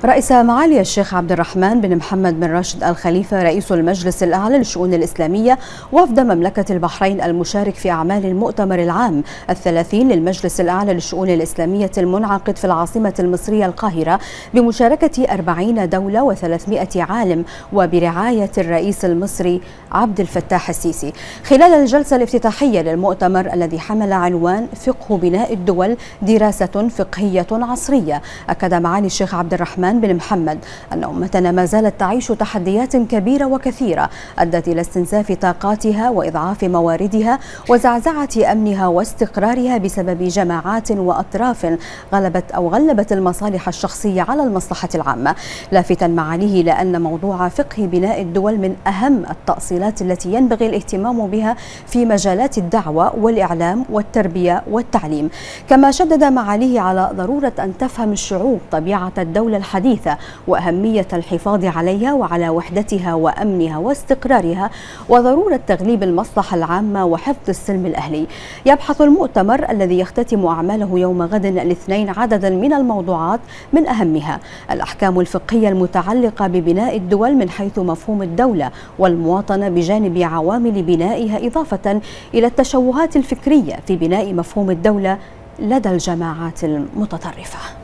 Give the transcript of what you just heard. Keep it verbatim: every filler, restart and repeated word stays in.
رئيس معالي الشيخ عبد الرحمن بن محمد بن راشد آل خليفة رئيس المجلس الأعلى للشؤون الإسلامية وفد مملكة البحرين المشارك في أعمال المؤتمر العام الثلاثين للمجلس الأعلى للشؤون الإسلامية المنعقد في العاصمة المصرية القاهرة بمشاركة أربعين دولة وثلاثمائة عالم وبرعاية الرئيس المصري عبد الفتاح السيسي. خلال الجلسة الافتتاحية للمؤتمر الذي حمل عنوان فقه بناء الدول دراسة فقهية عصرية، أكد معالي الشيخ عبد الرحمن بن محمد أن أمتنا ما زالت تعيش تحديات كبيرة وكثيرة أدت إلى استنزاف طاقاتها وإضعاف مواردها وزعزعة أمنها واستقرارها بسبب جماعات وأطراف غلبت أو غلبت المصالح الشخصية على المصلحة العامة، لافتا معاليه إلى أن موضوع فقه بناء الدول من أهم التأصيلات التي ينبغي الاهتمام بها في مجالات الدعوة والإعلام والتربية والتعليم. كما شدد معاليه على ضرورة أن تفهم الشعوب طبيعة الدولة الحديثة وأهمية الحفاظ عليها وعلى وحدتها وأمنها واستقرارها وضرورة تغليب المصلحة العامة وحفظ السلم الأهلي. يبحث المؤتمر الذي يختتم أعماله يوم غد الاثنين عددا من الموضوعات من أهمها الأحكام الفقهية المتعلقة ببناء الدول من حيث مفهوم الدولة والمواطنة بجانب عوامل بنائها، إضافة إلى التشوهات الفكرية في بناء مفهوم الدولة لدى الجماعات المتطرفة.